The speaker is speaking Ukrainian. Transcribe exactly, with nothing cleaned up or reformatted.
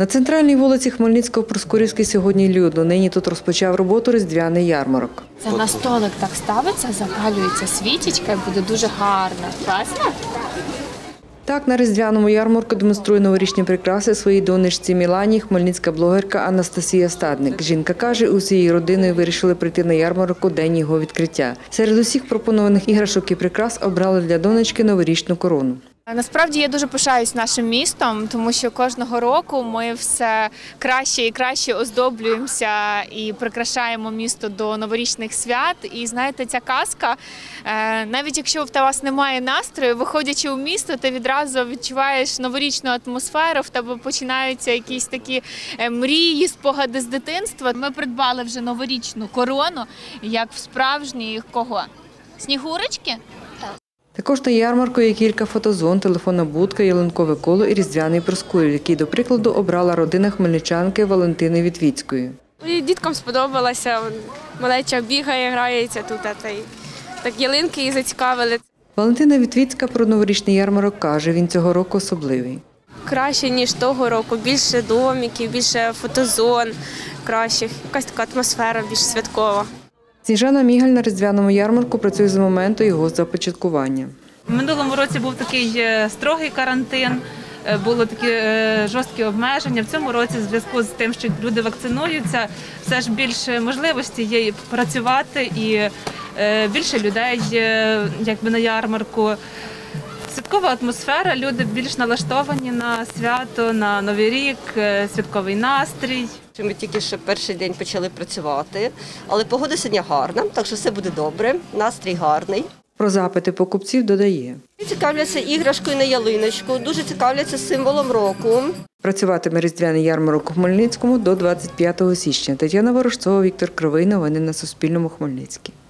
На центральній вулиці Хмельницького-Проскурівській сьогодні людно. Нині тут розпочав роботу різдвяний ярмарок. Це на столик так ставиться, запалюється свічечка і буде дуже гарно. Класно? Так, на різдвяному ярмарку демонструє новорічні прикраси своїй донечці Мілані хмельницька блогерка Анастасія Стадник. Жінка каже, усією родиною вирішили прийти на ярмарок у день його відкриття. Серед усіх пропонованих іграшок і прикрас обрали для донечки новорічну корону. Насправді я дуже пишаюсь нашим містом, тому що кожного року ми все краще і краще оздоблюємося і прикрашаємо місто до новорічних свят. І знаєте, ця казка, навіть якщо в вас немає настрою, виходячи у місто, ти відразу відчуваєш новорічну атмосферу, в тебе починаються якісь такі мрії, спогади з дитинства. Ми придбали вже новорічну корону, як в справжніх кого? Снігурочки? Також на ярмарку є кілька фотозон, телефонна будка, ялинкове коло і різдвяний Проскурів, який, до прикладу, обрала родина хмельничанки Валентини Вітвіцької. Діткам сподобалося, малеча бігає, грається тут, так ялинки її зацікавили. Валентина Вітвіцька про новорічний ярмарок каже, він цього року особливий. Краще, ніж того року, більше домиків, більше фотозон кращих, якась така атмосфера більш святкова. Сніжана Мігаль на різдвяному ярмарку працює з моменту його започаткування. В минулому році був такий строгий карантин, були такі жорсткі обмеження. В цьому році, в зв'язку з тим, що люди вакцинуються, все ж більше можливості є працювати і більше людей якби на ярмарку. Святкова атмосфера, люди більш налаштовані на свято, на Новий рік, святковий настрій. Ми тільки що перший день почали працювати, але погода сьогодні гарна, так що все буде добре, настрій гарний. Про запити покупців додає. Цікавляться іграшкою на ялиночку, дуже цікавляться символом року. Працюватиме різдвяний ярмарок у Хмельницькому до двадцять п'ятого січня. Тетяна Ворожцова, Віктор Кривий. Новини на Суспільному. Хмельницький.